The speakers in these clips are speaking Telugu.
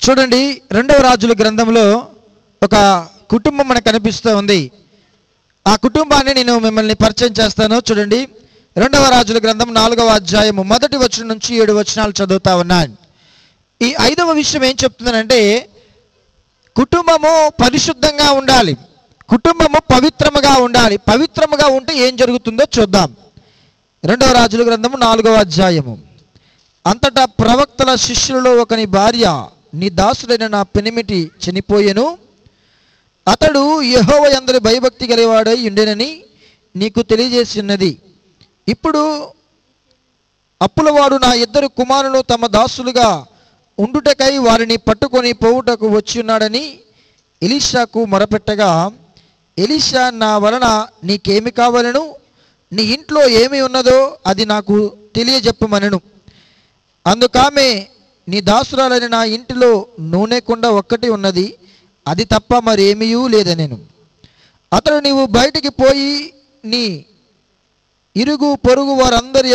చూడండి, రెండవ రాజుల గ్రంథంలో ఒక కుటుంబం మనకు కనిపిస్తూ ఉంది. ఆ కుటుంబాన్ని నేను మిమ్మల్ని పరిచయం చేస్తాను. చూడండి, రెండవ రాజుల గ్రంథం 4వ అధ్యాయము 1వ వచనం నుంచి 7 వచనాలు చదువుతా ఉన్నాను. ఈ 5వ విషయం ఏం చెప్తుందనంటే, కుటుంబము పరిశుద్ధంగా ఉండాలి, కుటుంబము పవిత్రముగా ఉండాలి. పవిత్రముగా ఉంటే ఏం జరుగుతుందో చూద్దాం. రెండవ రాజుల గ్రంథము 4వ అధ్యాయము. అంతటా ప్రవక్తల శిష్యులలో ఒకని భార్య, నీ దాసుడైన నా పెనిమిటి చనిపోయెను, అతడు యెహోవా యందు భయభక్తి గలవాడై ఉండెనని నీకు తెలియజేసి ఉన్నది. ఇప్పుడు అప్పులవాడు నా 2 కుమారులు తమ దాసులుగా ఉండుటకై వారిని పట్టుకొని పోవుటకు వచ్చి ఉన్నాడని ఎలీషాకు మొరపెట్టగా, ఎలీషా, నా వలన నీకేమి కావాలను, నీ ఇంట్లో ఏమి ఉన్నదో అది నాకు తెలియజెప్పమనెను. అందుకామె, నీ దాసురాలైన నా ఇంటిలో నూనె కుండ ఒక్కటి ఉన్నది, అది తప్ప మరేమీ లేదనెను. అతడు, నీవు బయటికి పోయి నీ ఇరుగు పొరుగు వారి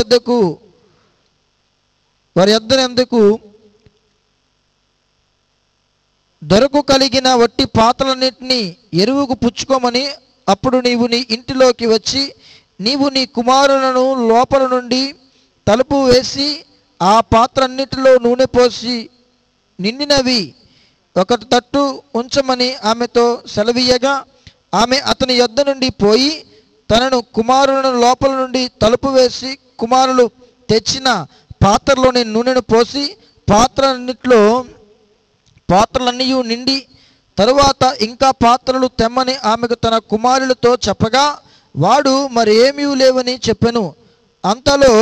యొద్దకు దొరకు కలిగిన వట్టి పాత్రలన్నింటినీ ఎరువుకు పుచ్చుకోమని, అప్పుడు నీవు నీ ఇంటిలోకి వచ్చి నీవు నీ కుమారులను లోపల నుండి తలుపు వేసి ఆ పాత్రన్నిటిలో నూనె పోసి నిండినవి ఒక తట్టు ఉంచమని ఆమెతో సెలవీయగా, ఆమె అతని యొద్ద నుండి పోయి తనను కుమారులను లోపల నుండి తలుపు వేసి కుమారులు తెచ్చిన పాత్రలోని నూనెను పోసి పాత్రలన్నీ నిండి తరువాత ఇంకా పాత్రలు తెమ్మని ఆమెకు తన కుమారులతో చెప్పగా, వాడు మరి ఏమీ లేవని చెప్పెను. అంతలో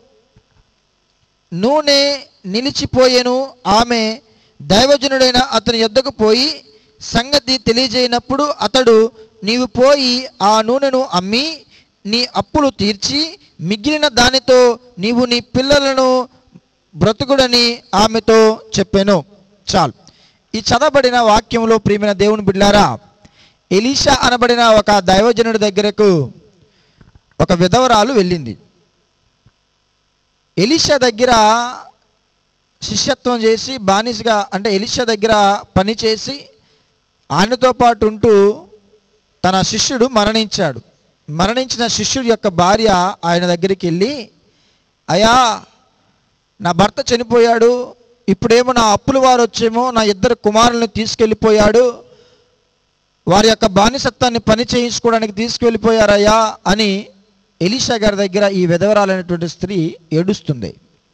నూనె నిలిచిపోయెను. ఆమె దైవజనుడైన అతని యొద్దకు పోయి సంగతి తెలియజేయనప్పుడు అతడు, నీవు పోయి ఆ నూనెను అమ్మి నీ అప్పులు తీర్చి మిగిలిన దానితో నీవు నీ పిల్లలను బ్రతుకుడని ఆమెతో చెప్పాను. చాలు. ఈ చదవబడిన వాక్యంలో ప్రియమైన దేవుని బిడ్డలారా, ఎలీషా అనబడిన ఒక దైవజనుడి దగ్గరకు ఒక విధవరాలు వెళ్ళింది. ఎలీషా దగ్గర శిష్యత్వం చేసి బానిసగా, అంటే ఎలీషా దగ్గర పని చేసి ఆయనతో పాటు ఉంటూ తన శిష్యుడు మరణించాడు. మరణించిన శిష్యుడి యొక్క భార్య ఆయన దగ్గరికి వెళ్ళి, అయ్యా, నా భర్త చనిపోయాడు, ఇప్పుడేమో నా అప్పుల వారు వచ్చేమో నా 2 కుమారులను తీసుకెళ్ళిపోయాడు, వారి యొక్క బానిసత్వాన్ని పని చేయించుకోవడానికి తీసుకెళ్ళిపోయారయ్యా అని ఎలీషా గారి దగ్గర ఈ విధవరాలైనటువంటి స్త్రీ ఏడుస్తుంది.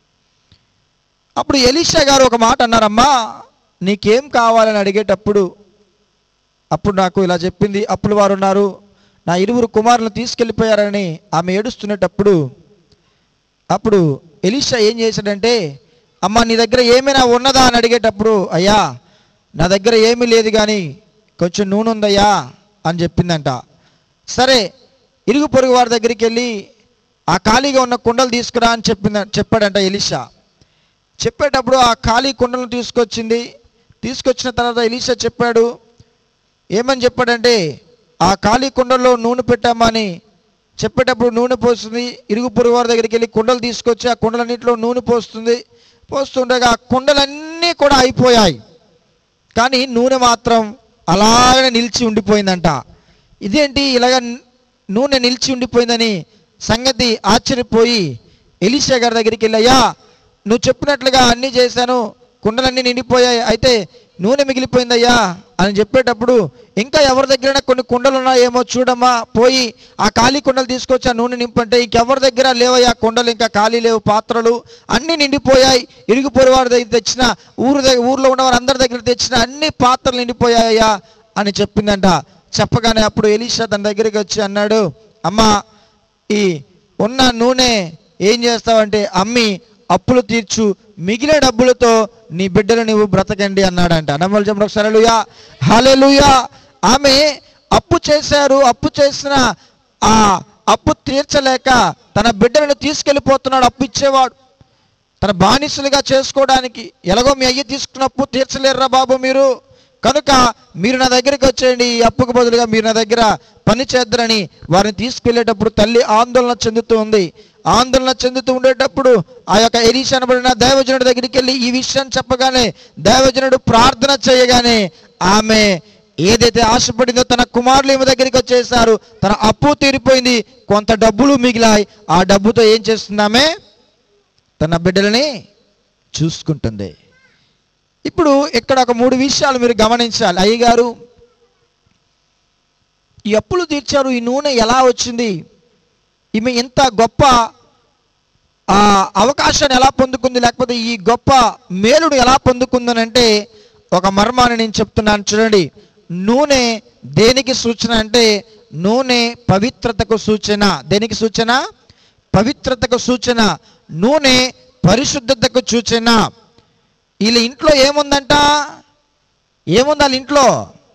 అప్పుడు ఎలీషా గారు ఒక మాట అన్నారమ్మా, నీకేం కావాలని అడిగేటప్పుడు అప్పుడు నాకు ఇలా చెప్పింది, అప్పుల వారు ఉన్నారు, నా 2 కుమారులను తీసుకెళ్ళిపోయారని ఆమె ఏడుస్తున్నప్పుడు అప్పుడు ఎలీషా ఏం చేశాడంటే, అమ్మ నీ దగ్గర ఏమైనా ఉన్నదా అని అడిగేటప్పుడు, అయ్యా నా దగ్గర ఏమీ లేదు కానీ కొంచెం నూనె ఉందయ్యా అని చెప్పిందంట. సరే, ఇరుగు పొరుగు వారి దగ్గరికి వెళ్ళి ఆ ఖాళీగా ఉన్న కుండలు తీసుకురా అని చెప్పాడంట ఎలీషా. చెప్పేటప్పుడు ఆ ఖాళీ కుండలను తీసుకొచ్చిన తర్వాత ఎలీషా చెప్పాడు, ఏమని చెప్పాడంటే, ఆ ఖాళీ కుండల్లో నూనె పెట్టామని చెప్పేటప్పుడు నూనె పోస్తుంది. ఇరుగు పొరుగు వారి దగ్గరికి వెళ్ళి కుండలు తీసుకొచ్చి ఆ కుండలన్నింటిలో నూనె పోస్తుండగా ఆ కుండలన్నీ కూడా అయిపోయాయి, కానీ నూనె మాత్రం అలాగనే నిలిచి ఉండిపోయిందంట. ఇదేంటి ఇలాగ నూనె నిలిచి ఉండిపోయిందని సంగతి ఆశ్చర్యపోయి ఎలీషా గారి దగ్గరికి వెళ్ళి, అయ్యా నువ్వు చెప్పినట్లుగా అన్నీ చేశాను, కుండలన్నీ నిండిపోయాయి, అయితే నూనె మిగిలిపోయిందయ్యా అని చెప్పేటప్పుడు, ఇంకా ఎవరి దగ్గర కొన్ని కుండలు ఉన్నాయేమో చూడమ్మా, పోయి ఆ ఖాళీ కుండలు తీసుకొచ్చి ఆ నూనె నింపంటే ఇంకెవరి దగ్గర లేవయ్యా కుండలు, ఇంకా ఖాళీ లేవు, పాత్రలు అన్నీ నిండిపోయాయి, ఇరుగు పొరుగు వారి దగ్గర తెచ్చిన ఊర్లో ఉన్నవారు అందరి దగ్గర తెచ్చిన అన్ని పాత్రలు నిండిపోయాయ్యా అని చెప్పిందంట. చెప్పగానే అప్పుడు ఎలీషా తన దగ్గరికి వచ్చి అన్నాడు, అమ్మా ఈ ఉన్న నూనె ఏం చేస్తావంటే అమ్మి అప్పులు తీర్చు, మిగిలిన డబ్బులతో నీ బిడ్డలు నీవు బ్రతకండి అన్నాడంట. నమ్మలు చెప్పండి ఒకసారి హల్లెలూయా, హల్లెలూయా. ఆమె అప్పు చేశారు, అప్పు చేసిన ఆ అప్పు తీర్చలేక తన బిడ్డలను తీసుకెళ్ళిపోతున్నాడు. అప్పు ఇచ్చేవాడు తన బానిసలుగా చేసుకోవడానికి, ఎలాగో మీ అయ్య తీసుకున్న అప్పు తీర్చలేరురా బాబు మీరు, కనుక మీరు నా దగ్గరికి వచ్చేయండి, ఈ అప్పుకు బదులుగా మీరు నా దగ్గర పని చేద్దరని వారిని తీసుకెళ్లేటప్పుడు తల్లి ఆందోళన చెందుతూ ఉంది. ఆందోళన చెందుతూ ఉండేటప్పుడు ఆ యొక్క ఎలీషా అనబడిన దైవజనుడి దగ్గరికి వెళ్ళి ఈ విషయాన్ని చెప్పగానే దైవజనుడు ప్రార్థన చేయగానే ఆమె ఏదైతే ఆశపడిందో తన కుమారులు ఈమె దగ్గరికి వచ్చేసారు. తన అప్పు తీరిపోయింది, కొంత డబ్బులు మిగిలాయి. ఆ డబ్బుతో ఏం చేస్తుందామే? తన బిడ్డలని చూసుకుంటుంది. ఇప్పుడు ఇక్కడ ఒక 3 విషయాలు మీరు గమనించాలి. అయ్యగారు ఈ అప్పులు తీర్చారు, ఈ నూనె ఎలా వచ్చింది, ఈమె ఇంత గొప్ప అవకాశాన్ని ఎలా పొందుకుంది, లేకపోతే ఈ గొప్ప మేలుడు ఎలా పొందుకుందని అంటే ఒక మర్మాన్ని నేను చెప్తున్నాను చూడండి. నూనె దేనికి సూచన అంటే నూనె పవిత్రతకు సూచన. దేనికి సూచన? పవిత్రతకు సూచన. నూనె పరిశుద్ధతకు సూచన. వీళ్ళ ఇంట్లో ఏముందంట? ఏముంది వాళ్ళ ఇంట్లో?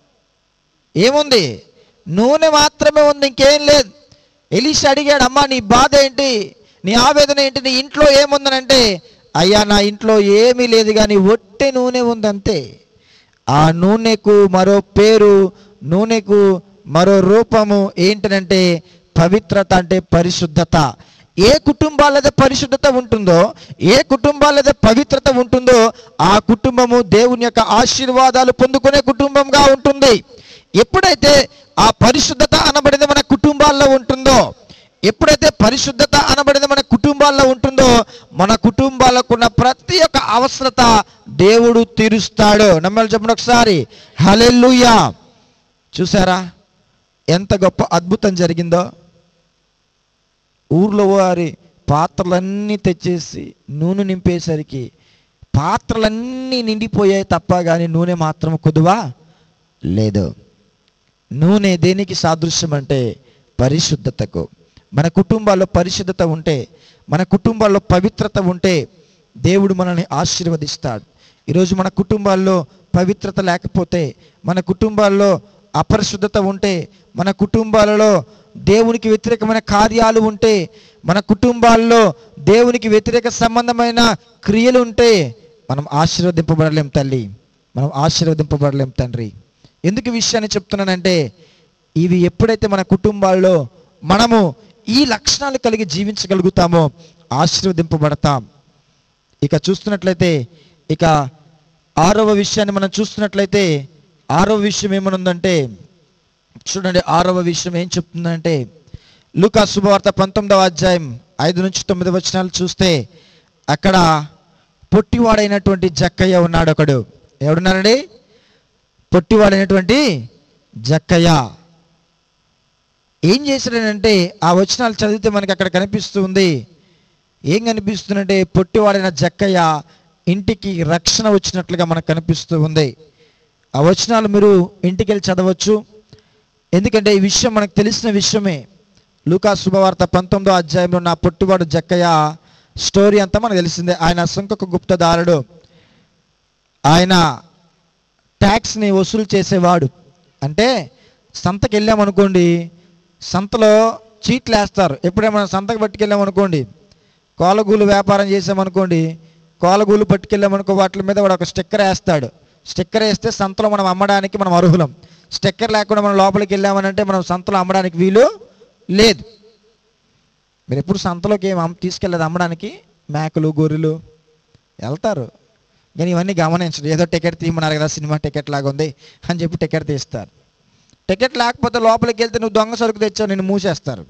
ఏముంది? నూనె మాత్రమే ఉంది, ఇంకేం లేదు. ఎలీషా అడిగాడు, అమ్మా నీ బాధ ఏంటి, నీ ఆవేదన ఏంటి, నీ ఇంట్లో ఏముందనంటే అయ్యా నా ఇంట్లో ఏమీ లేదు కానీ ఒట్టె నూనె ఉందంతే. ఆ నూనెకు మరో పేరు, నూనెకు మరో రూపము ఏంటంటే పవిత్రత, అంటే పరిశుద్ధత. ఏ కుటుంబాలైతే పరిశుద్ధత ఉంటుందో, ఏ కుటుంబాలైతే పవిత్రత ఉంటుందో ఆ కుటుంబము దేవుని యొక్క ఆశీర్వాదాలు పొందుకునే కుటుంబంగా ఉంటుంది. ఎప్పుడైతే ఆ పరిశుద్ధత అనబడింది మన కుటుంబాల్లో ఉంటుందో, ఎప్పుడైతే పరిశుద్ధత అనబడింది మన కుటుంబాల్లో ఉంటుందో మన కుటుంబాలకు ఉన్న ప్రతి ఒక్క అవసరత దేవుడు తీరుస్తాడు. నమ్మలు చెప్పండి ఒకసారి హల్లెలూయా. చూసారా ఎంత గొప్ప అద్భుతం జరిగిందో? ఊర్లో వారి పాత్రలన్నీ తెచ్చేసి నూనె నింపేసరికి పాత్రలన్నీ నిండిపోయాయి తప్ప కానీ నూనె మాత్రం కుదువా లేదు. నూనె దేనికి సాదృశ్యం అంటే పరిశుద్ధతకు. మన కుటుంబాల్లో పరిశుద్ధత ఉంటే, మన కుటుంబాల్లో పవిత్రత ఉంటే దేవుడు మనల్ని ఆశీర్వదిస్తాడు. ఈరోజు మన కుటుంబాల్లో పవిత్రత లేకపోతే, మన కుటుంబాల్లో అపరిశుద్ధత ఉంటే, మన కుటుంబాలలో దేవునికి వ్యతిరేకమైన కార్యాలు ఉంటే, మన కుటుంబాల్లో దేవునికి వ్యతిరేక సంబంధమైన క్రియలు ఉంటే మనం ఆశీర్వదింపబడలేం తల్లి, మనం ఆశీర్వదింపబడలేం తండ్రి. ఎందుకు ఈ విషయాన్ని చెప్తున్నానంటే ఇవి ఎప్పుడైతే మన కుటుంబాల్లో మనము ఈ లక్షణాలు కలిగి జీవించగలుగుతామో ఆశీర్వదింపబడతాం. ఇక చూస్తున్నట్లయితే ఇక 6వ విషయాన్ని మనం చూస్తున్నట్లయితే 6వ విషయం ఏమనుందంటే చూడండి. 6వ విషయం ఏం చెప్తుందంటే లూకా శుభవార్త 19వ అధ్యాయం 5 నుంచి 9 వచనాలు చూస్తే అక్కడ పొట్టివాడైనటువంటి జక్కయ్య ఉన్నాడు. ఒకడు ఎవడున్నారండి? పొట్టివాడైనటువంటి జక్కయ్య. ఏం చేశాడనంటే ఆ వచనాలు చదివితే మనకి అక్కడ కనిపిస్తుంది. ఏం కనిపిస్తుందంటే పొట్టివాడైన జక్కయ్య ఇంటికి రక్షణ వచ్చినట్లుగా మనకు కనిపిస్తూ ఉంది. ఆ వచనాలు మీరు ఇంటికి వెళ్ళి చదవచ్చు, ఎందుకంటే ఈ విషయం మనకు తెలిసిన విషయమే. లూకా శుభవార్త 19వ అధ్యాయంలో నా పొట్టివాడు జక్కయ్య స్టోరీ అంతా మనకు తెలిసిందే. ఆయన సుంకకు గుప్తదారుడు, ఆయన ట్యాక్స్ని వసూలు చేసేవాడు. అంటే సంతకి వెళ్ళామనుకోండి, సంతలో చీట్లు వేస్తారు. ఎప్పుడైనా మనం సంతకు పట్టుకెళ్ళామనుకోండి, కోలగూలు వ్యాపారం చేసామనుకోండి, కోలగూలు పట్టుకెళ్ళామనుకో వాటి మీద వాడు ఒక స్టిక్కర్ వేస్తాడు. స్టిక్కర్ వేస్తే సంతలో మనం అమ్మడానికి మనం అర్హులం. స్టిక్కర్ లేకుండా మనం లోపలికి వెళ్ళామనంటే మనం సంతలో అమ్మడానికి వీలు లేదు. మీరు ఎప్పుడు సంతలోకి ఏం తీసుకెళ్ళదు అమ్మడానికి? మేకలు గొర్రెలు వెళ్తారు కానీ ఇవన్నీ గమనించరు. ఏదో టికెట్ తీయమన్నారు కదా, సినిమా టికెట్ లాగా ఉంది అని చెప్పి టికెట్ తీస్తారు. టికెట్ లేకపోతే లోపలికి వెళ్తే నువ్వు దొంగ సరుకు తెచ్చావు, నిన్ను మూసేస్తారు.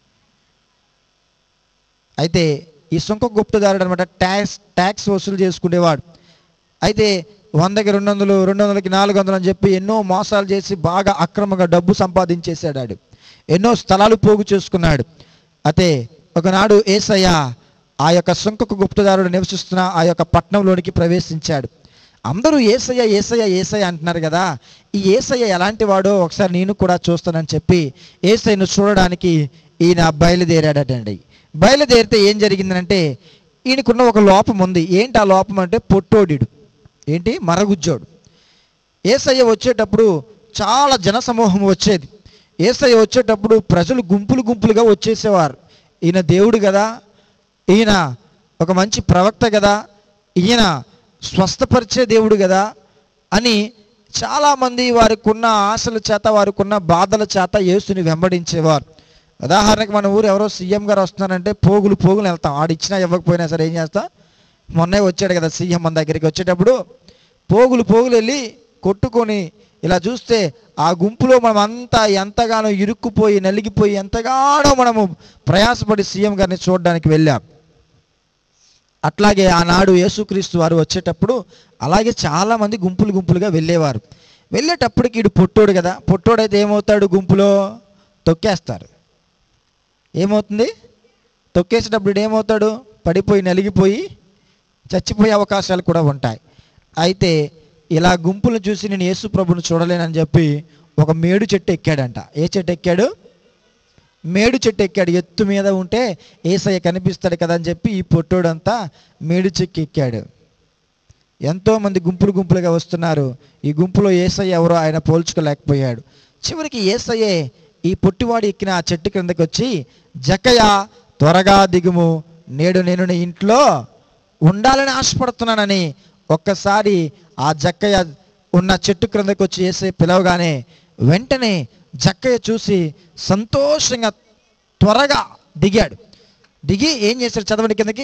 అయితే ఈ సుంక గుప్తదారుడు అనమాట ట్యాక్స్ వసూలు చేసుకునేవాడు. అయితే 100కి 200, 200కి 400 అని చెప్పి ఎన్నో మోసాలు చేసి బాగా అక్రమంగా డబ్బు సంపాదించేసాడు. ఎన్నో స్థలాలు పోగు చేసుకున్నాడు. అయితే ఒకనాడు యేసయ్య ఆ యొక్క సుంకకు గుప్తదారుడు నివసిస్తున్న ఆ యొక్క పట్టణంలోనికి ప్రవేశించాడు. అందరూ యేసయ్య యేసయ్య యేసయ్య అంటున్నారు కదా, ఈ యేసయ్య ఎలాంటి వాడో ఒకసారి నేను కూడా చూస్తానని చెప్పి యేసయ్యను చూడడానికి ఈయన బయలుదేరాడటండి. బయలుదేరితే ఏం జరిగిందంటే ఈయనకున్న ఒక లోపం ఉంది. ఏంటి ఆ లోపం అంటే పొట్టోడు, ఏంటి మరగుజ్జోడు. యేసయ్య వచ్చేటప్పుడు చాలా జనసమూహం వచ్చేది. యేసయ్య వచ్చేటప్పుడు ప్రజలు గుంపులు గుంపులుగా వచ్చేసేవారు. ఈయన దేవుడు కదా, ఈయన ఒక మంచి ప్రవక్త కదా, ఈయన స్వస్థపరిచే దేవుడు కదా అని చాలామంది వారికి ఉన్న ఆశల చేత, వారికి ఉన్న బాధల చేత యేసుని వెంబడించేవారు. ఉదాహరణకి మన ఊరు ఎవరో సీఎం గారు వస్తున్నారంటే పోగులు వెళ్తాం. ఆడిచ్చినా ఇవ్వకపోయినా సరే ఏం చేస్తాం, మొన్నే వచ్చాడు కదా సీఎం మన దగ్గరికి, వచ్చేటప్పుడు పోగులు వెళ్ళి కొట్టుకొని ఇలా చూస్తే ఆ గుంపులో మనం అంతా ఎంతగానో ఇరుక్కుపోయి నలిగిపోయి ఎంతగానో మనము ప్రయాసపడి సీఎం గారిని చూడడానికి వెళ్ళాం. అట్లాగే ఆనాడు యేసుక్రీస్తు వారు వచ్చేటప్పుడు అలాగే చాలామంది గుంపులుగా వెళ్ళేవారు. వెళ్ళేటప్పటికి ఈడు పొట్టోడు కదా, పొట్టోడైతే ఏమవుతాడు, గుంపులో తొక్కేస్తారు. ఏమవుతుంది, తొక్కేసేటప్పుడు ఏమవుతాడు, పడిపోయి నలిగిపోయి చచ్చిపోయే అవకాశాలు కూడా ఉంటాయి. అయితే ఇలా గుంపులను చూసి నేను యేసు ప్రభుని చూడలేనని చెప్పి ఒక మేడు చెట్టు ఎక్కాడంట. ఏ చెట్టు ఎక్కాడు, మేడు చెట్టు ఎక్కాడు. ఎత్తు మీద ఉంటే యేసయ్య కనిపిస్తాడు కదా అని చెప్పి ఈ పొట్టోడంతా మేడు చెట్టు ఎక్కాడు. ఎంతోమంది గుంపులుగా వస్తున్నారు. ఈ గుంపులో యేసయ్య ఎవరో ఆయన పోల్చుకోలేకపోయాడు. చివరికి యేసయ్యే ఈ పొట్టివాడు ఎక్కిన ఆ చెట్టు క్రిందకి వచ్చి, జక్కయ్య త్వరగా దిగుము, నేడు నేను నీ ఇంట్లో ఉండాలని ఆశపడుతున్నానని ఒక్కసారి ఆ జక్కయ్య ఉన్న చెట్టు క్రిందకి వచ్చి యేసయ్య పిలవగానే వెంటనే జక్కయ్య చూసి సంతోషంగా త్వరగా దిగాడు. దిగి ఏం చేశాడు, చదవండి కిందకి.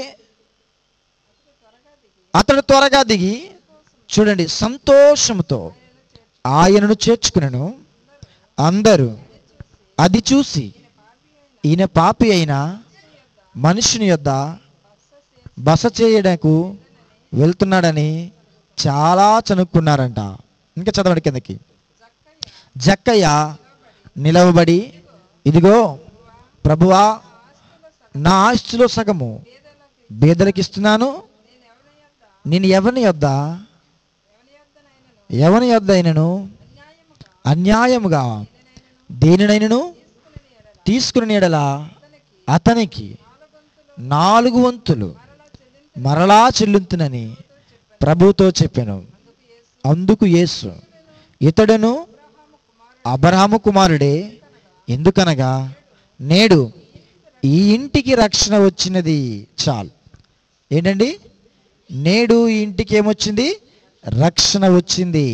అతడు త్వరగా దిగి చూడండి సంతోషంతో ఆయనను చేర్చుకునను. అందరూ అది చూసి ఈయన పాపి అయిన మనుషుని యొద్ద బస చేయడానికి వెళ్తున్నాడని చాలా చనుక్కున్నారంట. ఇంకా చదవండి కిందకి. జక్కయ్య నిలవబడి, ఇదిగో ప్రభువా, నా ఆస్తిలో సగము బేదలకు ఇస్తున్నాను. నేను ఎవని యొద్ద అయినను అన్యాయముగా దేనినైనను తీసుకుని ఎడల అతనికి 4 వంతులు మరలా చెల్లింతునని ప్రభుతో చెప్పాను. అందుకు యేసు, ఇతడును అబ్రహాము కుమారుడే, ఎందుకనగా నేడు ఈ ఇంటికి రక్షణ వచ్చినది. చాలు. ఏంటండి, నేడు ఈ ఇంటికి ఏమొచ్చింది, రక్షణ వచ్చింది.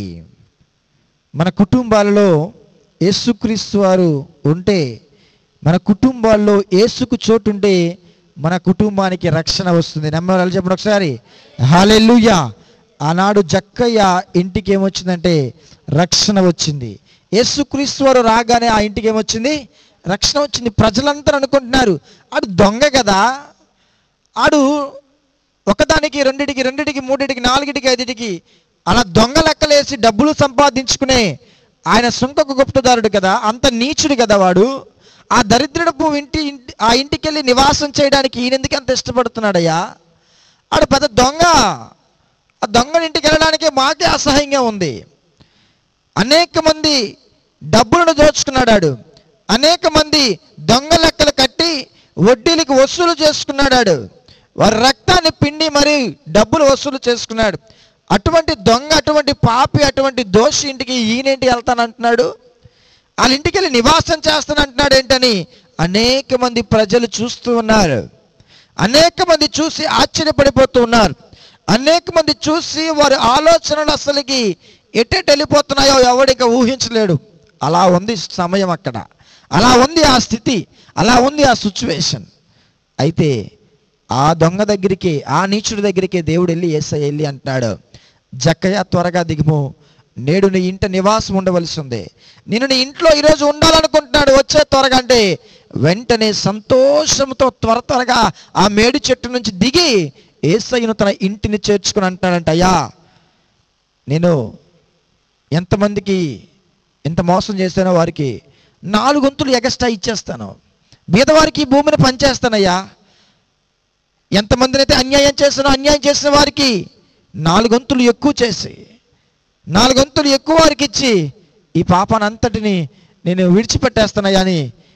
మన కుటుంబాలలో యేసుక్రీస్తు వారు ఉంటే, మన కుటుంబాల్లో యేసుకు చోటు ఉంటే మన కుటుంబానికి రక్షణ వస్తుంది. నమ్మేవాళ్ళు చెప్పండి ఒకసారి హల్లెలూయా. ఆనాడు జక్కయ్య ఇంటికి ఏమొచ్చిందంటే రక్షణ వచ్చింది. యేసుక్రీస్తు వారు రాగానే ఆ ఇంటికి ఏమొచ్చింది, రక్షణ వచ్చింది. ప్రజలంతా అనుకుంటున్నారు ఆడు దొంగ కదా, ఆడు ఒకదానికి రెండిటికి 3టికి 4టికి 5టికి అలా దొంగ లెక్కలేసి డబ్బులు సంపాదించుకునే ఆయన సుంకకు గుప్తదారుడు కదా, అంత నీచుడు కదా వాడు. ఆ దరిద్రపు ఆ ఇంటికి వెళ్ళి నివాసం చేయడానికి ఈయన ఎందుకు అంత ఇష్టపడుతున్నాడయ్యా, ఆడు పెద్ద దొంగ. ఆ దొంగని ఇంటికి వెళ్ళడానికి మాకే అసహ్యంగా ఉంది. అనేక మంది డబ్బులను దోచుకున్నాడు, అనేక మంది దొంగ లెక్కలు కట్టి వడ్డీలకు వసూలు చేసుకున్నాడు, వారి రక్తాన్ని పిండి మరి డబ్బులు వసూలు చేసుకున్నాడు. అటువంటి దొంగ, అటువంటి పాపి, అటువంటి దోషి ఇంటికి ఈయనేంటి వెళ్తానంటున్నాడు, వాళ్ళ ఇంటికి వెళ్ళి నివాసం చేస్తానంటున్నాడు ఏంటని అనేక మంది ప్రజలు చూస్తూ ఉన్నారు. అనేక మంది చూసి ఆశ్చర్యపడిపోతూ ఉన్నారు. అనేక మంది చూసి వారి ఆలోచనలు అసలుకి ఎటెటు వెళ్ళిపోతున్నాయో ఎవడిక ఊహించలేడు. అలా ఉంది సమయం అక్కడ, అలా ఉంది ఆ స్థితి, అలా ఉంది ఆ సిచ్యువేషన్. అయితే ఆ దొంగ దగ్గరికి, ఆ నీచుడి దగ్గరికి దేవుడు వెళ్ళి యేసయ్య వెళ్ళి అంటున్నాడు, జక్కయ్య త్వరగా దిగుము, నేడు నీ ఇంట నివాసం ఉండవలసి ఉంది. నేను నీ ఇంట్లో ఈరోజు ఉండాలనుకుంటున్నాడు, వచ్చే త్వరగా అంటే వెంటనే సంతోషంతో త్వరగా ఆ మేడి చెట్టు నుంచి దిగి యేసయ్యను తన ఇంటిని చేర్చుకుని అంటాడంట, అయ్యా నేను ఎంతమందికి ఎంత మోసం చేస్తానో వారికి 4 వంతులు ఎగస్ట్రా ఇచ్చేస్తాను, బీదవారికి భూమిని పంచేస్తానయ్యా. ఎంతమందిని అయితే అన్యాయం చేస్తానో అన్యాయం చేసిన వారికి 4 వంతులు ఎక్కువ చేసి 4 వంతులు ఎక్కువ వారికి ఇచ్చి ఈ పాపాన్ని అంతటిని నేను విడిచిపెట్టేస్తానయ్యా అని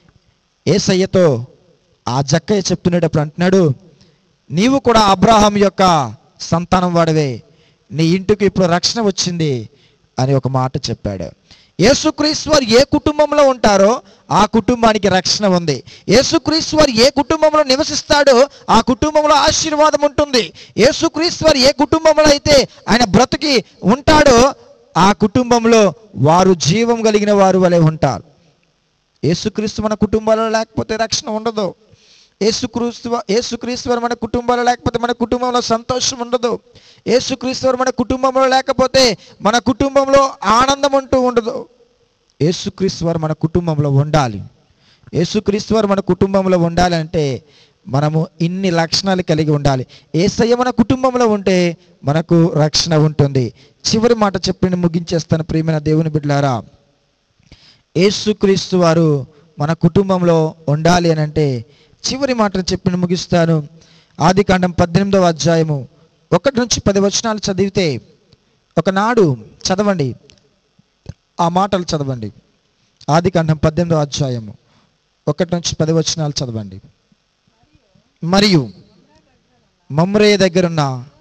యేసయ్యతో ఆ జక్కయ్య చెప్తున్నప్పుడు అంటున్నాడు, నీవు కూడా అబ్రహాం యొక్క సంతానం వాడివే, నీ ఇంటికి ఇప్పుడు రక్షణ వచ్చింది అని ఒక మాట చెప్పాడు. యేసుక్రీస్తు వారు ఏ కుటుంబంలో ఉంటారో ఆ కుటుంబానికి రక్షణ ఉంది. యేసుక్రీస్తు వారు ఏ కుటుంబంలో నివసిస్తాడో ఆ కుటుంబంలో ఆశీర్వాదం ఉంటుంది. యేసుక్రీస్తు వారు ఏ కుటుంబంలో అయితే ఆయన బ్రతికి ఉంటాడో ఆ కుటుంబంలో వారు జీవం కలిగిన వారు వలె ఉంటారు. యేసుక్రీస్తు మన కుటుంబాలలో లేకపోతే రక్షణ ఉండదు. యేసుక్రీస్తు వారు మన కుటుంబాలు లేకపోతే మన కుటుంబంలో సంతోషం ఉండదు. యేసుక్రీస్తు వారు మన కుటుంబంలో లేకపోతే మన కుటుంబంలో ఆనందం అంటూ ఉండదు. యేసుక్రీస్తు వారు మన కుటుంబంలో ఉండాలి. యేసుక్రీస్తు వారు మన కుటుంబంలో ఉండాలి అంటే మనము ఇన్ని లక్షణాలు కలిగి ఉండాలి. యేసయ్య మన కుటుంబంలో ఉంటే మనకు రక్షణ ఉంటుంది. చివరి మాట చెప్పి ముగించేస్తాను. ప్రియమైన దేవుని బిడ్డలారా, యేసుక్రీస్తు వారు మన కుటుంబంలో ఉండాలి అని అంటే చివరి మాటను చెప్పి ముగిస్తాను. ఆదికాండం 18వ అధ్యాయము 1 నుంచి 10 వచనాలు చదివితే, ఒకనాడు చదవండి, ఆ మాటలు చదవండి. ఆదికాండం 18వ అధ్యాయము 1 నుంచి 10 వచనాలు చదవండి. మరియు మమ్రే దగ్గరున్న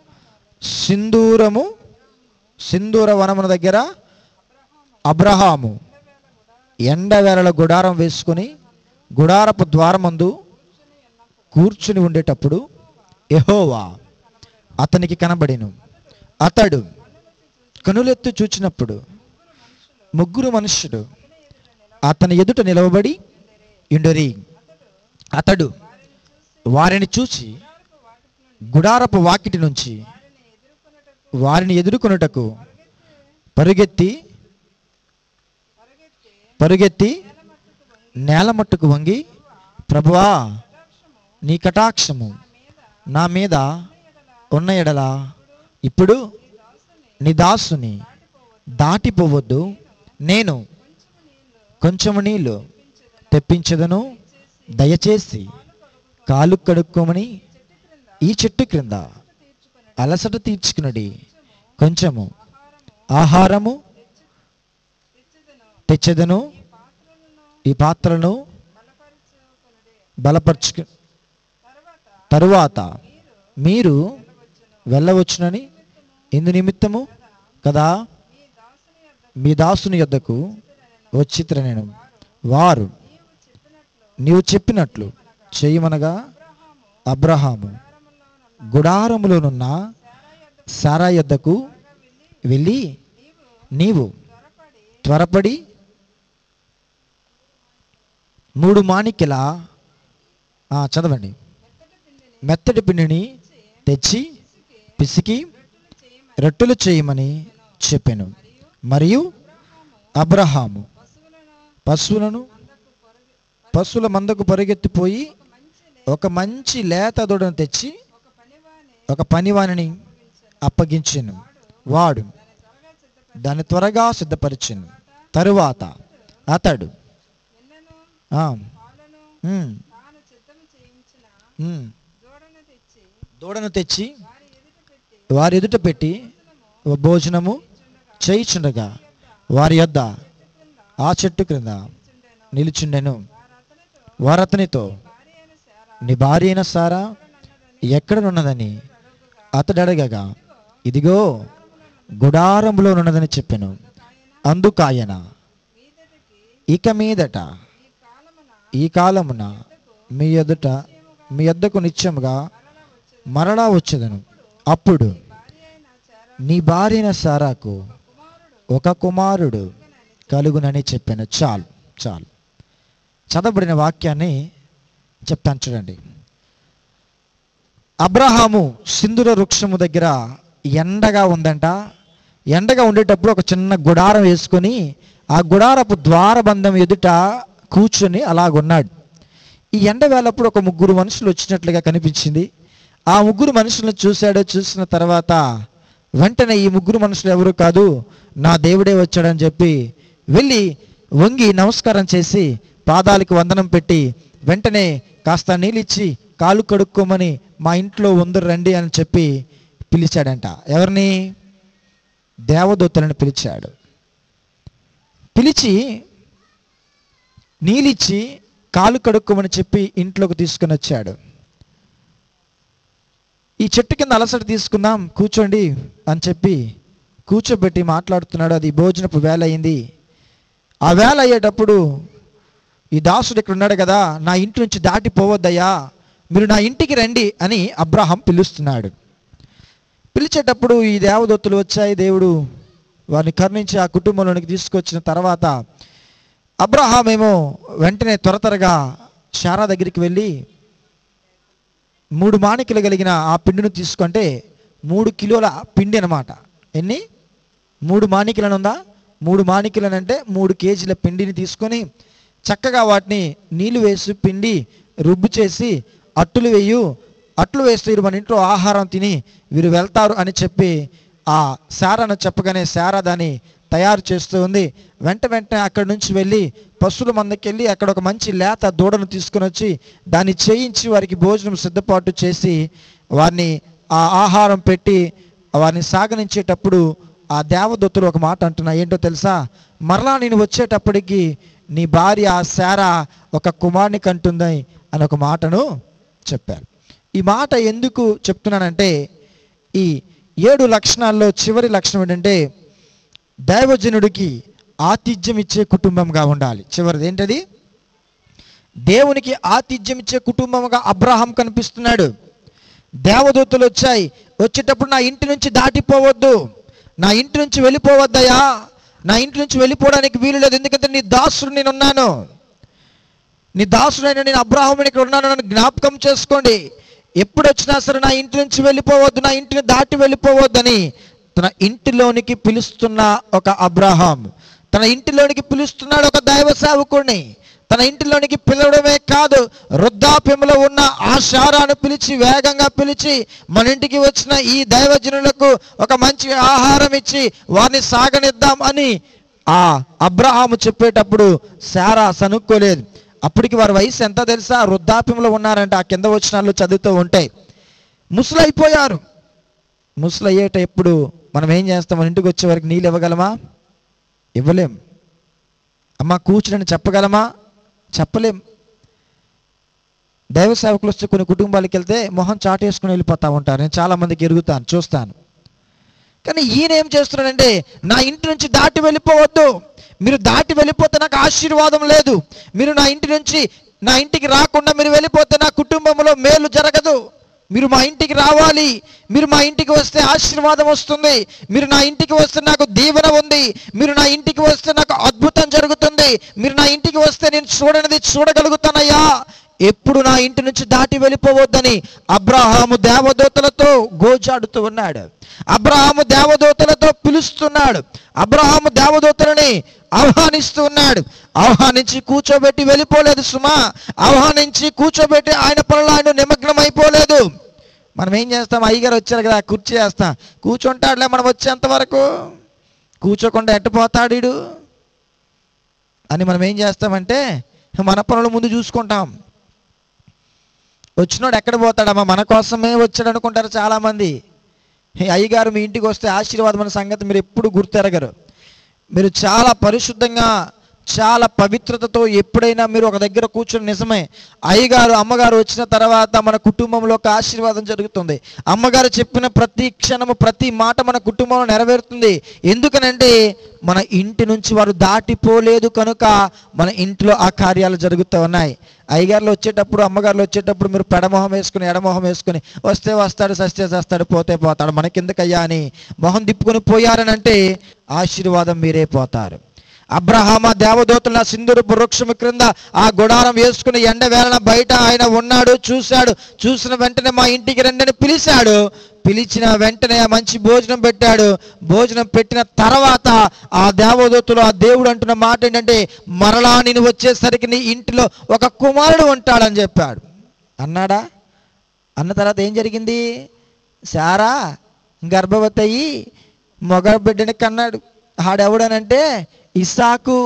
సింధూర వనమున దగ్గర అబ్రహాము ఎండవేళల గుడారం వేసుకుని గుడారపు ద్వారమందు కూర్చుని ఉండేటప్పుడు యెహోవా అతనికి కనబడెను. అతడు కనులెత్తి చూచినప్పుడు ముగ్గురు మనుషులు అతని ఎదుట నిలవబడి ఉండిరి. అతడు వారిని చూచి గుడారపు వాకిటి నుంచి వారిని ఎదుర్కొనుటకు పరుగెత్తి నేల మట్టుకు వంగి, ప్రభువా, నీ కటాక్షము నా మీద ఉన్న ఎడల ఇప్పుడు నీ దాసుని దాటిపోవద్దు. నేను కొంచెము నీళ్లు తెప్పించదను, దయచేసి కాలు కడుక్కోమని ఈ చెట్టు క్రింద అలసట తీర్చుకునడి. కొంచెము ఆహారము తెచ్చెదను, ఈ పాత్రను బలపరచు తరువాత మీరు వెళ్ళవచ్చునని ఇందు నిమిత్తము కదా మీ దాసుని యొద్దకు వచ్చిత్ర నేను. వారు నీవు చెప్పినట్లు చేయమనగా అబ్రహాము గుడారములోనున్న సారా యొద్దకు వెళ్ళి, నీవు త్వరపడి 3 మాణిక్యల చదవండి మెత్తటి పిండిని తెచ్చి పిసికి రొట్టెలు చేయమని చెప్పాను. మరియు అబ్రహాము పశువుల మందకు పరిగెత్తిపోయి ఒక మంచి లేత దూడను తెచ్చి ఒక పనివానిని అప్పగించెను. వాడు దాన్ని త్వరగా సిద్ధపరిచెను. తరువాత అతడు దూడను తెచ్చి వారి ఎదుట పెట్టి భోజనము చేయుచుండగా వారి యొద్ద ఆ చెట్టు క్రింద నిలుచుండెను. వారతనితో, నీ భార్య అయిన సారా ఎక్కడనున్నదని అతడు అడగగా, ఇదిగో గుడారంలో ఉన్నదని చెప్పాను. అందుకాయన, ఇక మీదట ఈ కాలమున మీ యొద్దకు నిత్యముగా మరలా వచ్చేదను. అప్పుడు నీ భార్య అయిన సారాకు ఒక కుమారుడు కలుగునని చెప్పాను. చాలు చదవబడిన వాక్యాన్ని చెప్తాను చూడండి. అబ్రహాము సింధూర వృక్షము దగ్గర ఎండగా ఉందంట. ఎండగా ఉండేటప్పుడు ఒక చిన్న గుడారం వేసుకొని ఆ గుడారపు ద్వారబంధం ఎదుట కూర్చొని అలాగున్నాడు. ఈ ఎండ వేళప్పుడు ఒక 3 మనుషులు వచ్చినట్లుగా కనిపించింది. ఆ 3 మనుషులను చూసిన తర్వాత వెంటనే ఈ 3 మనుషులు ఎవరు కాదు, నా దేవుడే వచ్చాడని చెప్పి వెళ్ళి వంగి నమస్కారం చేసి పాదాలకు వందనం పెట్టి వెంటనే కాస్త నీళ్ళిచ్చి కాలు కడుక్కోమని మా ఇంట్లో ఉందరు రండి అని చెప్పి పిలిచాడంట. ఎవరిని? దేవదూతలను పిలిచాడు. పిలిచి నీళ్ళిచ్చి కాలు కడుక్కోమని చెప్పి ఇంట్లోకి తీసుకుని వచ్చాడు. ఈ చెట్టు కింద అలసట తీసుకుందాం, కూర్చోండి అని చెప్పి కూర్చోబెట్టి మాట్లాడుతున్నాడు. అది భోజనపు వేళ అయింది. ఆ వేళ అయ్యేటప్పుడు ఈ దాసుడు ఇక్కడ ఉన్నాడు కదా, నా ఇంటి నుంచి దాటిపోవద్దయ్యా, మీరు నా ఇంటికి రండి అని అబ్రహాం పిలుస్తున్నాడు. పిలిచేటప్పుడు ఈ దేవదూతలు వచ్చాయి. దేవుడు వారిని కరుణించి ఆ కుటుంబంలోనికి తీసుకొచ్చిన తర్వాత అబ్రహాం ఏమో వెంటనే త్వరగా శారా దగ్గరికి వెళ్ళి 3 మాణికలు కలిగిన ఆ పిండిని తీసుకుంటే 3 కిలోల పిండి అనమాట. ఎన్ని? 3 మాణికలను ఉందా? 3 మాణికలను అంటే 3 కేజీల పిండిని తీసుకొని చక్కగా వాటిని నీళ్లు వేసి పిండి రుబ్బు చేసి అట్లు వేస్తే వీరు మన ఇంట్లో ఆహారం తిని వీరు వెళ్తారు అని చెప్పి ఆ శారాను చెప్పగానే శారా దాన్ని తయారు చేస్తూ ఉంది. వెంటనే అక్కడి నుంచి వెళ్ళి పశువుల మందకి వెళ్ళి అక్కడ ఒక మంచి లేత దూడను తీసుకుని వచ్చి దాన్ని చేయించి వారికి భోజనం సిద్ధపాటు చేసి వారిని ఆ ఆహారం పెట్టి వారిని సాగనించేటప్పుడు ఆ దేవదూతలు ఒక మాట అంటున్నా. ఏంటో తెలుసా? మరలా నేను వచ్చేటప్పటికి నీ భార్య శారా ఒక కుమారుని కంటుంది అని ఒక మాటను చెప్పారు. ఈ మాట ఎందుకు చెప్తున్నానంటే ఈ 7 లక్షణాల్లో చివరి లక్షణం ఏంటంటే దైవజనుడికి ఆతిథ్యం ఇచ్చే కుటుంబంగా ఉండాలి. చివరిది ఏంటది? దేవునికి ఆతిథ్యం ఇచ్చే కుటుంబంగా అబ్రహాం కనిపిస్తున్నాడు. దేవదూతలు వచ్చేటప్పుడు నా ఇంటి నుంచి దాటిపోవద్దు, నా ఇంటి నుంచి వెళ్ళిపోవద్దయా, నా ఇంటి నుంచి వెళ్ళిపోవడానికి వీలు లేదు, ఎందుకంటే నీ దాసుడు నేనున్నాను, నీ దాసుడైన నేను అబ్రహాముని ఇక్కడ ఉన్నాను, నన్ను జ్ఞాపకం చేసుకోండి, ఎప్పుడు వచ్చినా సరే నా ఇంటి నుంచి వెళ్ళిపోవద్దు, నా ఇంటిని దాటి వెళ్ళిపోవద్దని తన ఇంటిలోనికి పిలుస్తున్న ఒక అబ్రహాం, తన ఇంటిలోనికి పిలుస్తున్నాడు ఒక దైవ సేవకుడిని. తన ఇంటిలోనికి పిలవడమే కాదు, వృద్ధాప్యంలో ఉన్న ఆ శారాను పిలిచి వేగంగా పిలిచి మన ఇంటికి వచ్చిన ఈ దైవజనులకు ఒక మంచి ఆహారం ఇచ్చి వారిని సాగనిద్దాం అని ఆ అబ్రహాము చెప్పేటప్పుడు శారా సనుక్కోలేదు. అప్పటికి వారి వయసు ఎంత తెలుసా? వృద్ధాప్యంలో ఉన్నారంటే ఆ కింద వచనాల్లో చదువుతూ ఉంటాయి. ముసలైపోయారు. ముసలయ్యేట ఎప్పుడు మనం ఏం చేస్తాం? మన ఇంటికి వచ్చే వరకు నీళ్ళు ఇవ్వగలమా? ఇవ్వలేం. అమ్మ కూర్చుని చెప్పగలమా? చెప్పలేం. దైవ సేవకులు వస్తే కొన్ని కుటుంబాలకు వెళ్తే మొహం చాటేసుకుని వెళ్ళిపోతూ ఉంటారు. నేను చాలా మందికి ఎరుగుతాను, చూస్తాను. కానీ ఈయన ఏం చేస్తున్నాడంటే నా ఇంటి నుంచి దాటి వెళ్ళిపోవద్దు, మీరు దాటి వెళ్ళిపోతే నాకు ఆశీర్వాదం లేదు, మీరు నా ఇంటికి రాకుండా మీరు వెళ్ళిపోతే నా కుటుంబంలో మేలు జరగదు, మీరు మా ఇంటికి రావాలి, మీరు మా ఇంటికి వస్తే ఆశీర్వాదం వస్తుంది, మీరు నా ఇంటికి వస్తే నాకు దీవెన ఉంది, మీరు నా ఇంటికి వస్తే నాకు అద్భుతం జరుగుతుంది, మీరు నా ఇంటికి వస్తే నేను చూడనిది చూడగలుగుతానయ్యా, ఎప్పుడు నా ఇంటి నుంచి దాటి వెళ్ళిపోవద్దని అబ్రహాము దేవదూతలతో గోజాడుతూ ఉన్నాడు. అబ్రహాము దేవదూతలతో పిలుస్తున్నాడు. అబ్రహాము దేవదూతలని ఆహ్వానిస్తూ ఉన్నాడు. ఆహ్వానించి కూర్చోబెట్టి వెళ్ళిపోలేదు సుమా, ఆహ్వానించి కూర్చోబెట్టి ఆయన పనులు ఆయన నిమగ్నం అయిపోలేదు. మనం ఏం చేస్తాం? అయ్యగారు వచ్చారు కదా, కుర్చీ వేస్తాం, కూర్చుంటాడులే, మనం వచ్చేంత వరకు కూర్చోకుండా ఎట్టపోతాడు అని మనం ఏం చేస్తామంటే మన పనులు ముందు చూసుకుంటాం. వచ్చినోడు ఎక్కడ పోతాడమ్మా, మన కోసమే వచ్చాడు అనుకుంటారు చాలామంది. అయ్యగారు మీ ఇంటికి వస్తే ఆశీర్వాదం అనే సంగతి మీరు ఎప్పుడు గుర్తెరగరు. మీరు చాలా పరిశుద్ధంగా చాలా పవిత్రతతో ఎప్పుడైనా మీరు ఒక దగ్గర కూర్చొని, నిజమే అయ్యగారు అమ్మగారు వచ్చిన తర్వాత మన కుటుంబంలో ఒక ఆశీర్వాదం జరుగుతుంది. అమ్మగారు చెప్పిన ప్రతి క్షణము ప్రతి మాట మన కుటుంబంలో నెరవేరుతుంది. ఎందుకనంటే మన ఇంటి నుంచి వారు దాటిపోలేదు కనుక మన ఇంట్లో ఆ కార్యాలు జరుగుతూ ఉన్నాయి. అయ్యగారులు వచ్చేటప్పుడు అమ్మగారులు వచ్చేటప్పుడు మీరు పెడమొహం వేసుకుని ఎడమొహం వేసుకుని వస్తే వస్తాడు, సస్తే చేస్తాడు, పోతే పోతాడు, మనకెందుకయ్యా అని మొహం తిప్పుకొని పోయారనంటే ఆశీర్వాదం మీరే పోతారు. అబ్రహాము దేవదూతల సింధూరపు వృక్షము క్రింద ఆ గుడారం వేసుకుని ఎండవేళన బయట ఆయన ఉన్నాడు, చూశాడు. చూసిన వెంటనే మా ఇంటికి రండి పిలిచాడు. పిలిచిన వెంటనే మంచి భోజనం పెట్టాడు. భోజనం పెట్టిన తర్వాత ఆ దేవదూతలు ఆ దేవుడు అంటున్న మాట ఏంటంటే మరలా నేను వచ్చేసరికి నీ ఇంటిలో ఒక కుమారుడు ఉంటాడని చెప్పాడు. అన్నాడా? అన్న తర్వాత ఏం జరిగింది? శారా గర్భవతి అయ్యి మగ బిడ్డని కన్నాడు. ఆడెవడనంటే ఇస్సాకు.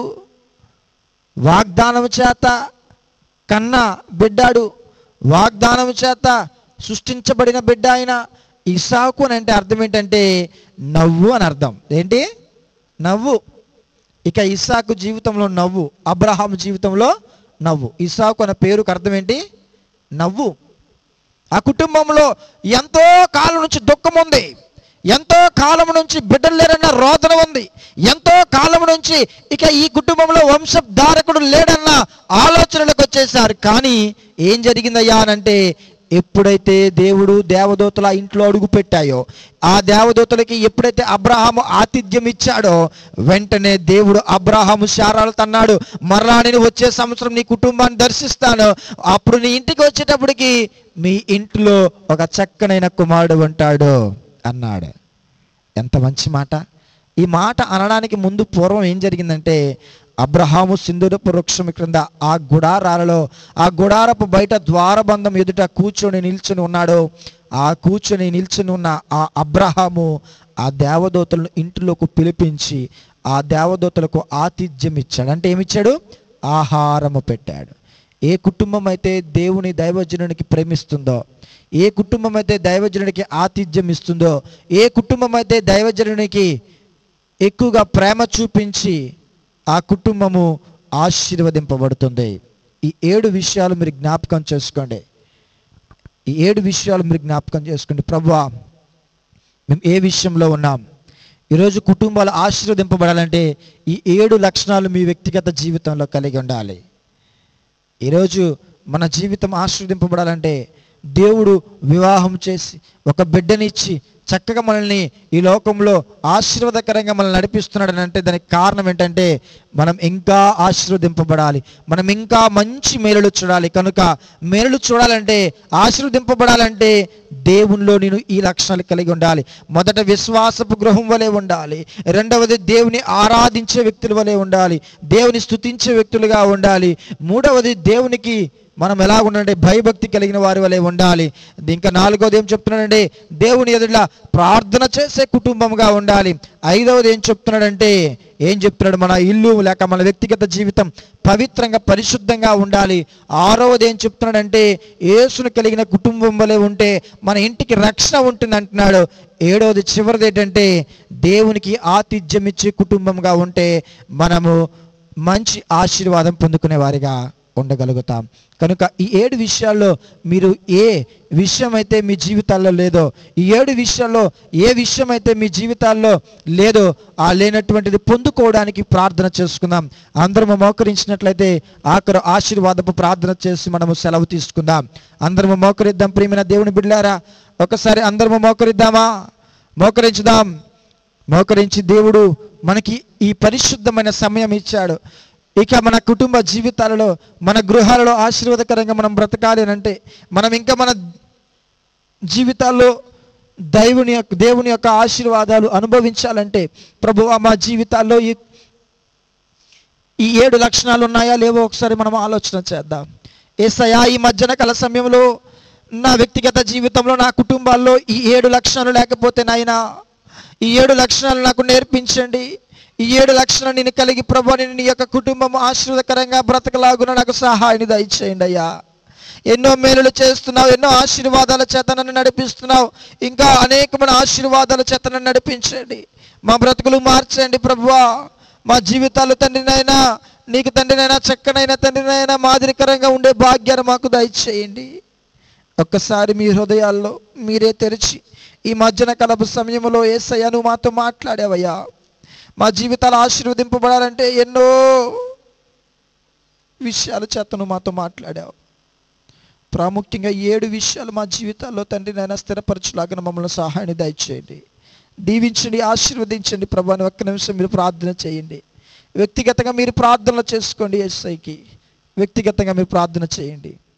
వాగ్దానం చేత కన్న బిడ్డాడు, వాగ్దానం చేత సృష్టించబడిన బిడ్డ ఆయన ఇస్సాకు అని అంటే అర్థం ఏంటంటే నవ్వు అని అర్థం. ఏంటి? నవ్వు. ఇక ఇస్సాకు జీవితంలో నవ్వు, అబ్రహాము జీవితంలో నవ్వు. ఇస్సాకు అనే పేరుకు అర్థం ఏంటి? నవ్వు. ఆ కుటుంబంలో ఎంతో కాలం నుంచి దుఃఖం ఉంది, ఎంతో కాలం నుంచి బిడ్డలు లేరన్న రోదన ఉంది, ఎంతో కాలం నుంచి ఇక ఈ కుటుంబంలో వంశధారకుడు లేడన్న ఆలోచనలకు వచ్చేసారు. కానీ ఏం జరిగిందయ్యా అనంటే ఎప్పుడైతే దేవుడు దేవదూతల ఇంట్లో అడుగు పెట్టాయో, ఆ దేవదూతలకి ఎప్పుడైతే అబ్రహాము ఆతిథ్యం ఇచ్చాడో, వెంటనే దేవుడు అబ్రహాము శారాలతో అన్నాడు, మరలా నేను వచ్చే సంవత్సరం నీ కుటుంబాన్ని దర్శిస్తాను, అప్పుడు నీ ఇంటికి వచ్చేటప్పటికి మీ ఇంట్లో ఒక చక్కనైన కుమారుడు ఉంటాడు అన్నాడు. ఎంత మంచి మాట! ఈ మాట అనడానికి ముందు పూర్వం ఏం జరిగిందంటే, అబ్రహాము సింధూరపు వృక్షం క్రింద ఆ గుడారాలలో, ఆ గుడారపు బయట ద్వారబంధం ఎదుట నిల్చుని ఉన్నాడు. ఆ నిల్చుని ఉన్న ఆ అబ్రహాము ఆ దేవదూతలను ఇంటిలోకి పిలిపించి ఆ దేవదూతలకు ఆతిథ్యం ఇచ్చాడు. అంటే ఏమిచ్చాడు? ఆహారము పెట్టాడు. ఏ కుటుంబం అయితే దేవుని దైవజనునికి ప్రేమిస్తుందో, ఏ కుటుంబం అయితే దైవజనునికి ఆతిథ్యం ఇస్తుందో, ఏ కుటుంబం అయితే దైవజనునికి ఎక్కువగా ప్రేమ చూపించి ఆ కుటుంబము ఆశీర్వదింపబడుతుంది. ఈ 7 విషయాలు మీరు జ్ఞాపకం చేసుకోండి. ఈ 7 విషయాలు మీరు జ్ఞాపకం చేసుకోండి. ప్రభువా, మేము ఏ విషయంలో ఉన్నాం? ఈరోజు కుటుంబాలు ఆశీర్వదింపబడాలంటే ఈ 7 లక్షణాలు మీ వ్యక్తిగత జీవితంలో కలిగి ఉండాలి. ఈరోజు మన జీవితం ఆశీర్వదింపబడాలంటే దేవుడు వివాహం చేసి ఒక బిడ్డనిచ్చి చక్కగా మనల్ని ఈ లోకంలో ఆశీర్వాదకరంగా మనల్ని నడిపిస్తున్నాడు అంటే దానికి కారణం ఏంటంటే మనం ఇంకా ఆశీర్వదింపబడాలి, మనం ఇంకా మంచి మేలులు చూడాలి. కనుక మేలులు చూడాలంటే, ఆశీర్వదింపబడాలంటే దేవునిలో నేను ఈ లక్షణాలు కలిగి ఉండాలి. మొదట విశ్వాసపు గృహం వలె ఉండాలి. రెండవది దేవుని ఆరాధించే వ్యక్తుల వలె ఉండాలి, దేవుని స్తుతించే వ్యక్తులుగా ఉండాలి. మూడవది దేవునికి మనం ఎలా ఉండాలంటే భయభక్తి కలిగిన వారి వలె ఉండాలి. ఇంకా 4వది ఏం చెప్తున్నాడంటే దేవుని ఎదుట ప్రార్థన చేసే కుటుంబంగా ఉండాలి. 5వది ఏం చెప్తున్నాడంటే, ఏం చెప్తున్నాడు? మన ఇల్లు లేక మన వ్యక్తిగత జీవితం పవిత్రంగా పరిశుద్ధంగా ఉండాలి. 6వది ఏం చెప్తున్నాడంటే యేసును కలిగిన కుటుంబం వలె ఉంటే మన ఇంటికి రక్షణ ఉంటుంది అంటున్నాడు. 7వది చివరిది ఏంటంటే దేవునికి ఆతిథ్యం ఇచ్చే కుటుంబంగా ఉంటే మనము మంచి ఆశీర్వాదం పొందుకునే వారిగా ఉండగలుగుతాం. కనుక ఈ 7 విషయాల్లో మీరు ఏ విషయం అయితే మీ జీవితాల్లో లేదో, ఈ 7 విషయాల్లో ఏ విషయం అయితే మీ జీవితాల్లో లేదో ఆ లేనటువంటిది పొందుకోవడానికి ప్రార్థన చేసుకుందాం. అందరము మోకరించినట్లయితే ఆఖరు ఆశీర్వాదపు ప్రార్థన చేసి మనము సెలవు తీసుకుందాం. అందరము మోకరిద్దాం. ప్రియమైన దేవుని బిడ్డలారా, ఒకసారి అందరము మోకరిద్దామా? మోకరించుదాం. మోకరించి దేవుడు మనకి ఈ పరిశుద్ధమైన సమయం ఇచ్చాడు. ఇక మన కుటుంబ జీవితాలలో, మన గృహాలలో ఆశీర్వాదకరంగా మనం బ్రతకాలి అంటే, మనం ఇంకా మన జీవితాల్లో దేవుని యొక్క ఆశీర్వాదాలు అనుభవించాలంటే, ప్రభువా మా జీవితాల్లో ఈ 7 లక్షణాలు ఉన్నాయా లేవో ఒకసారి మనం ఆలోచన చేద్దాం. యేసయ్యా, ఈ మధ్యన కాల సమయంలో నా వ్యక్తిగత జీవితంలో, నా కుటుంబాల్లో ఈ 7 లక్షణాలు లేకపోతే నాయనా, ఈ 7 లక్షణాలు నాకు నేర్పించండి. ఈ 7 లక్షణాలు నేను కలిగి ప్రభువా, నేను నీ యొక్క కుటుంబం ఆశీర్వాదకరంగా బ్రతకలాగున నాకు సహాయాన్ని దయచేయండి అయ్యా. ఎన్నో మేలులు చేస్తున్నావు, ఎన్నో ఆశీర్వాదాల చేత నన్ను నడిపిస్తున్నావు. ఇంకా అనేకమైన ఆశీర్వాదాల చేత నన్ను నడిపించండి. మా బ్రతుకులు మార్చండి ప్రభువా. మా జీవితాలు తండ్రినైనా, నీకు తండ్రినైనా, చక్కనైనా తండ్రినైనా మాదిరికరంగా ఉండే భాగ్యాన్ని మాకు దయచేయండి. ఒక్కసారి మీ హృదయాల్లో మీరే తెరిచి ఈ మధ్యన కలపు సమయంలో యేసయ్యా నువ్వు మాతో మాట్లాడావయ్యా. మా జీవితాలు ఆశీర్వదింపబడాలంటే ఎన్నో విషయాల చేత నువ్వు మాతో మాట్లాడావు. ప్రాముఖ్యంగా 7 విషయాలు మా జీవితాల్లో తండ్రి నాయన స్థిరపరచులాగా మమ్మల్ని సహాయాన్ని దయచేయండి. దీవించండి, ఆశీర్వదించండి ప్రభువా. ఒక్క నిమిషం మీరు ప్రార్థన చేయండి. వ్యక్తిగతంగా మీరు ప్రార్థనలు చేసుకోండి. యేసయ్యకి వ్యక్తిగతంగా మీరు ప్రార్థన చేయండి.